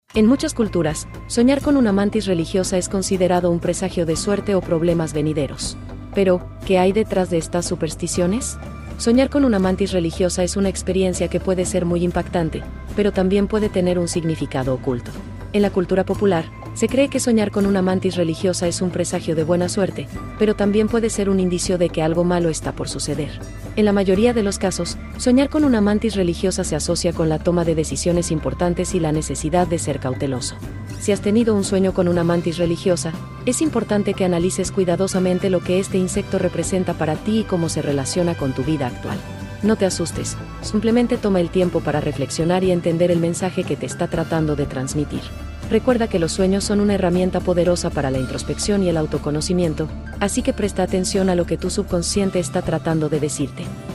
En muchas culturas, soñar con una mantis religiosa es considerado un presagio de suerte o problemas venideros. Pero, ¿qué hay detrás de estas supersticiones? Soñar con una mantis religiosa es una experiencia que puede ser muy impactante, pero también puede tener un significado oculto. En la cultura popular, se cree que soñar con una mantis religiosa es un presagio de buena suerte, pero también puede ser un indicio de que algo malo está por suceder. En la mayoría de los casos, soñar con una mantis religiosa se asocia con la toma de decisiones importantes y la necesidad de ser cauteloso. Si has tenido un sueño con una mantis religiosa, es importante que analices cuidadosamente lo que este insecto representa para ti y cómo se relaciona con tu vida actual. No te asustes, simplemente toma el tiempo para reflexionar y entender el mensaje que te está tratando de transmitir. Recuerda que los sueños son una herramienta poderosa para la introspección y el autoconocimiento, así que presta atención a lo que tu subconsciente está tratando de decirte.